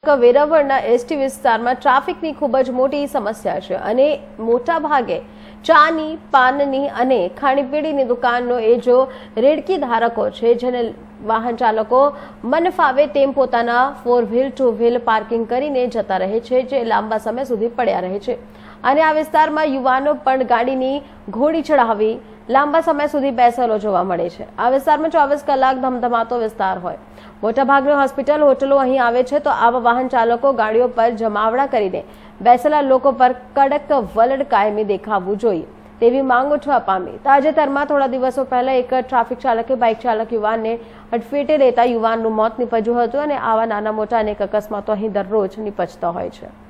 વેરાવળના ST વિસ્તારમાં ટ્રાફિકની ખૂબ જ મોટી સમસ્યા છે અને મોટા ભાગે ચાની, પાનની અને ખાણીપીણીની દુકાનનો એ જો રેડકી ધારકો છે, જેને વાહન ચાલકો મન ફાવે તેમ પોતાના 4 વ્હીલ 2 વ્હીલ પાર્કિંગ કરીને જતા રહે છે, જે લાંબા સમય સુધી પડ્યા રહે છે અને આ વિસ્તારમાં યુવાનો પણ ગાડીની ઘોડી ચડાવી લાંબા સમય સુધી બેસેલો જોવા મળે છે। આ વિસ્તારમાં 24 કલાક ધમધમાતો વિસ્તાર હોય, મોટાભાગની હોસ્પિટલ, હોટલો અહીં આવે છે, તો આવા વાહન ચાલકો ગાડીઓ પર જમાવડા કરીને બેસેલા લોકો પર કડક વલણ કાયમી દેખાવવું જોઈએ તેવી માંગ ઉઠવા પામી। તાજેતરમાં થોડા દિવસો પહેલા એક ટ્રાફિક ચાલકે બાઇક ચાલક યુવાનને અડફેટે લેતા યુવાનનું મોત નીપજ્યું હતું અને આવા નાના મોટા અનેક અકસ્માતો અહીં દરરોજ નીપજતા હોય છે।